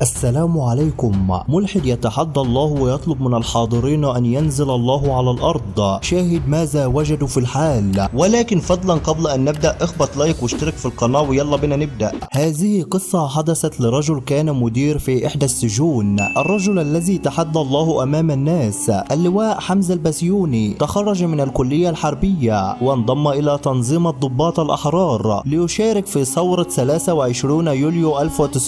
السلام عليكم. ملحد يتحدى الله ويطلب من الحاضرين أن ينزل الله على الأرض. شاهد ماذا وجدوا في الحال. ولكن فضلا قبل أن نبدأ اخبط لايك واشترك في القناة ويلا بينا نبدأ. هذه قصة حدثت لرجل كان مدير في إحدى السجون. الرجل الذي تحدى الله أمام الناس اللواء حمزة البسيوني تخرج من الكلية الحربية وانضم إلى تنظيم الضباط الأحرار ليشارك في ثورة 23 يوليو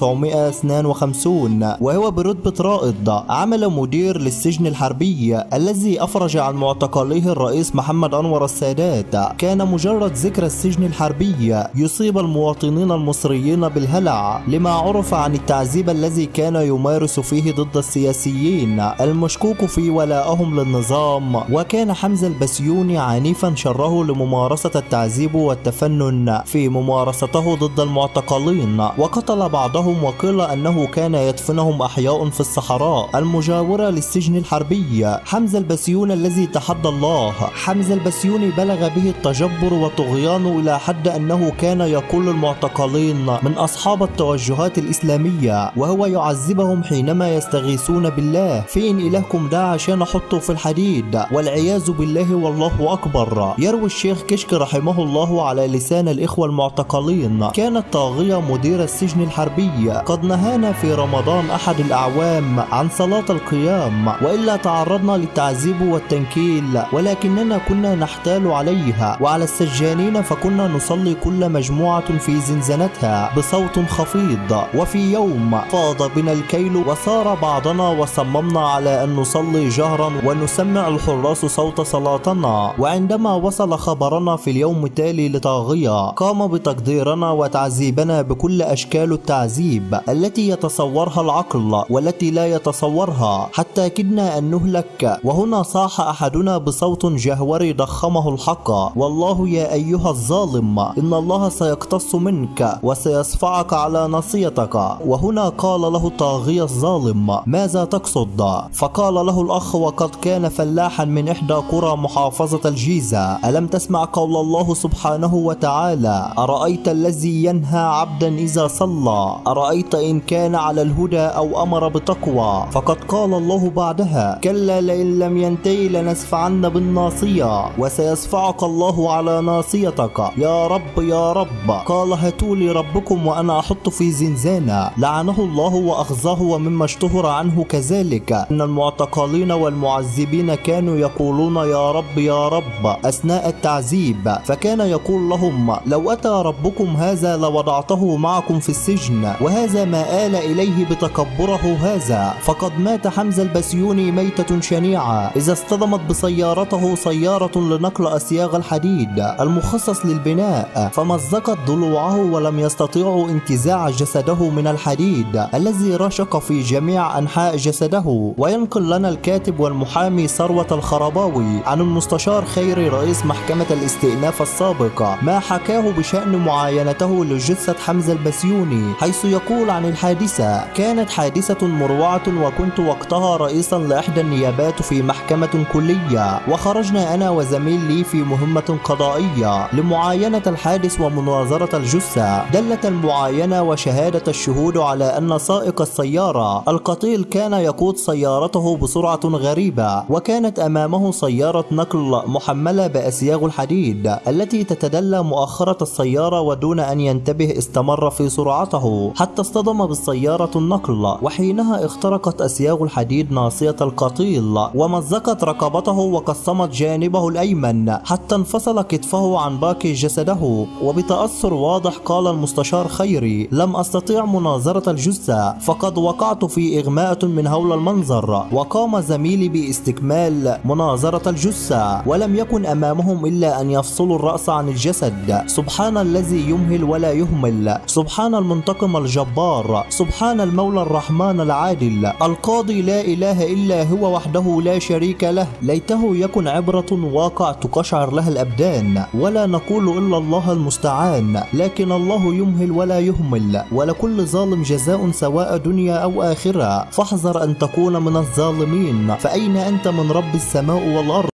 1952، وهو برتبة رائد. عمل مدير للسجن الحربي الذي أفرج عن معتقليه الرئيس محمد أنور السادات. كان مجرد ذكر السجن الحربي يصيب المواطنين المصريين بالهلع لما عرف عن التعذيب الذي كان يمارس فيه ضد السياسيين المشكوك في ولائهم للنظام. وكان حمزة البسيوني عنيفا شره لممارسة التعذيب والتفنن في ممارسته ضد المعتقلين، وقتل بعضهم وقيل أنه كان يدفنهم أحياء في الصحراء المجاورة للسجن الحربي. حمزة البسيوني الذي تحدى الله. حمزة البسيوني بلغ به التجبر والطغيان إلى حد أنه كان يقول للمعتقلين من أصحاب التوجهات الإسلامية وهو يعذبهم حينما يستغيثون بالله: فين إلهكم ده عشان أحطه في الحديد، والعياذ بالله والله أكبر. يروي الشيخ كشك رحمه الله على لسان الإخوة المعتقلين: كان الطاغية مدير السجن الحربي قد نهانا في رمضان أحد الأعوام عن صلاة القيام، وإلا تعرضنا للتعذيب والتنكيل، ولكننا كنا نحتال عليها وعلى السجانين، فكنا نصلي كل مجموعة في زنزانتها بصوت خفيض. وفي يوم فاض بنا الكيل وصار بعضنا وصممنا على أن نصلي جهرا ونسمع الحراس صوت صلاتنا، وعندما وصل خبرنا في اليوم التالي لطاغية قام بتقديرنا وتعذيبنا بكل أشكال التعذيب التي يتصورها العقل والتي لا يتصورها، حتى كدنا أن نهلك. وهنا صاح أحدنا بصوت جهوري ضخمه الحق: والله يا أيها الظالم إن الله سيقتص منك وسيصفعك على نصيتك. وهنا قال له الطاغية الظالم: ماذا تقصد؟ فقال له الأخ وقد كان فلاحا من إحدى قرى محافظة الجيزة: ألم تسمع قول الله سبحانه وتعالى: أرأيت الذي ينهى عبدا إذا صلى، أرأيت إن كان على الهدى أو أمر بتقوى. فقد قال الله بعدها: كلا لئن لم ينتهي لنسفعن بالناصية وسيصفعك الله على ناصيتك يا رب يا رب. قال: هاتولي ربكم وأنا أحط في زنزانة. لعنه الله وأخزاه. ومما اشتهر عنه كذلك أن المعتقلين والمعذبين كانوا يقولون يا رب يا رب أثناء التعذيب، فكان يقول لهم: لو أتى ربكم هذا لوضعته معكم في السجن، وهذا ما آل إليه بتكبره هذا. فقد مات حمزة البسيوني ميتة شنيعة إذا اصطدمت بسيارته سيارة لنقل أسياغ الحديد المخصص للبناء، فمزقت ضلوعه ولم يستطيعوا انتزاع جسده من الحديد الذي رشق في جميع أنحاء جسده. وينقل لنا الكاتب والمحامي ثروة الخرباوي عن المستشار خيري رئيس محكمة الاستئناف السابق ما حكاه بشأن معاينته لجثة حمزة البسيوني، حيث يقول عن الحادثة: كانت حادثة مروعة، وكنت وقتها رئيسا لإحدى النيابات في محكمة كلية، وخرجنا أنا وزميل لي في مهمة قضائية لمعاينة الحادث ومناظرة الجثة. دلت المعاينة وشهادة الشهود على أن سائق السيارة القتيل كان يقود سيارته بسرعة غريبة، وكانت أمامه سيارة نقل محملة بأسياغ الحديد التي تتدلى مؤخرة السيارة، ودون أن ينتبه استمر في سرعته حتى اصطدم بالسيارة النقل، وحينها اخترقت أسياغ الحديد ناصية القتيل ومزقت رقبته وقسمت جانبه الأيمن حتى انفصل كتفه عن باقي جسده. وبتأثر واضح قال المستشار خيري: لم أستطيع مناظرة الجثة فقد وقعت في إغماءة من هول المنظر. وقام زميلي باستكمال مناظرة الجثة ولم يكن أمامهم إلا أن يفصلوا الرأس عن الجسد. سبحان الذي يمهل ولا يهمل، سبحان المنتقم الجبار، سبحان المولى الرحمن العادل، القاضي لا إله إلا هو وحده لا شريك له. ليته يكن عبرة واقع تقشعر لها الأبدان، ولا نقول إلا الله المستعان. لكن الله يمهل ولا يهمل، ولكل ظالم جزاء سواء دنيا أو آخرة، فاحذر أن تكون من الظالمين. فأين أنت من رب السماء والأرض؟